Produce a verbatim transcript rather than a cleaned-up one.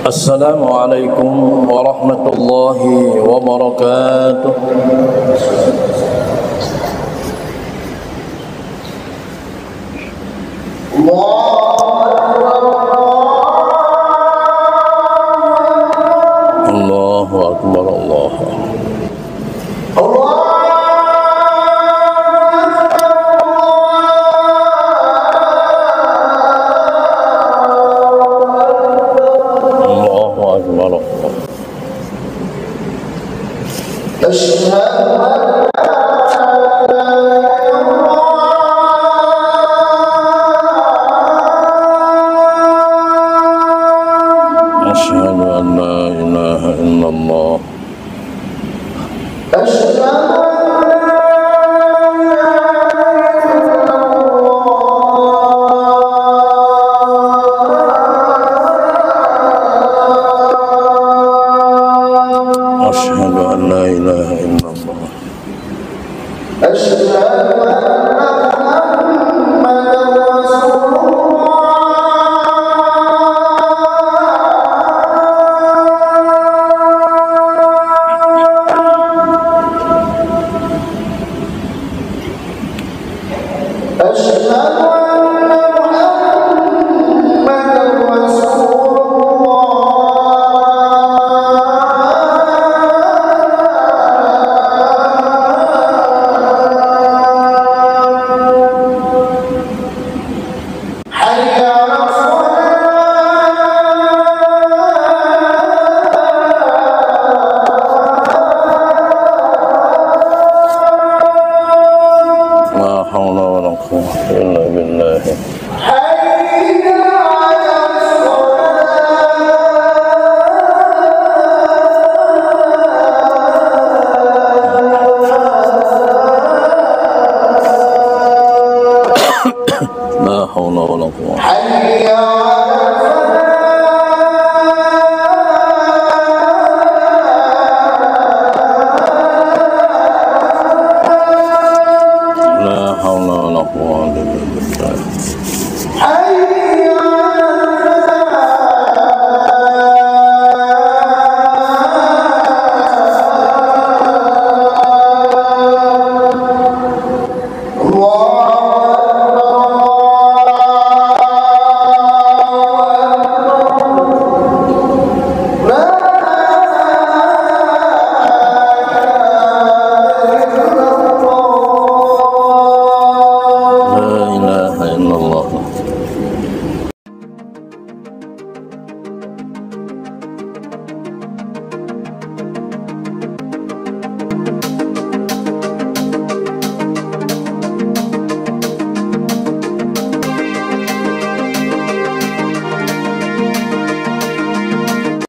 Assalamualaikum warahmatullahi wabarakatuh. Allahu Akbar, Allahu Akbar. أشهد أن لا إله إلا الله. أشهد أن لا إله إلا الله. أشهد أن محمدا رسول لا حول ولا قوة. حي على الفلاح. لا حول ولا قوة إلا بالله. حي